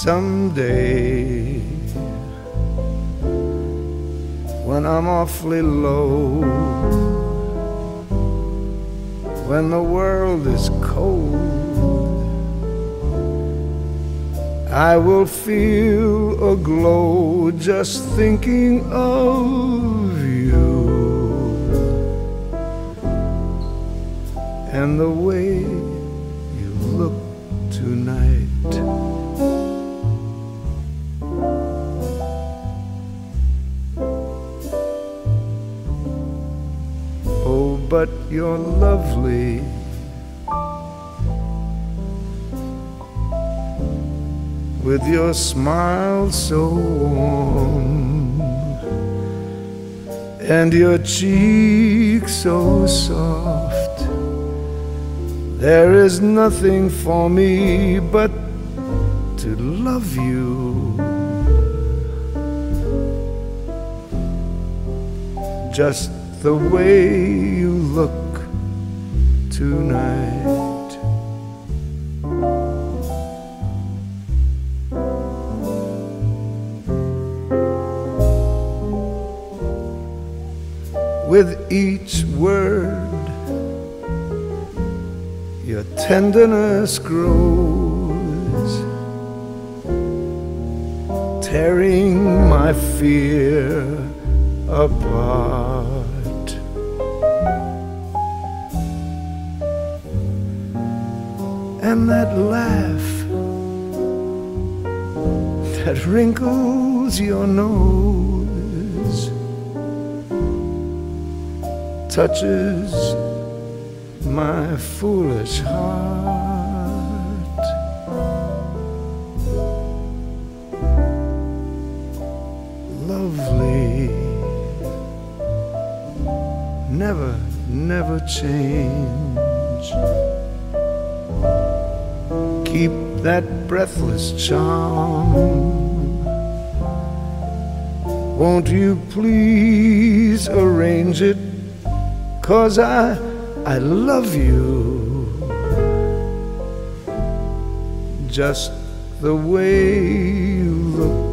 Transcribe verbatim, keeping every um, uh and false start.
someday, when I'm awfully low, when the world is cold, I will feel a glow just thinking of you and the way you look tonight. Oh, but you're lovely, with your smile so warm and your cheek so soft. There is nothing for me but to love you, just the way you look tonight. With each word, your tenderness grows, tearing my fear apart. And that laugh that wrinkles your nose touches my foolish heart. Lovely, never, never change. Keep that breathless charm. Won't you please arrange it? 'Cause I, I love you, just the way you look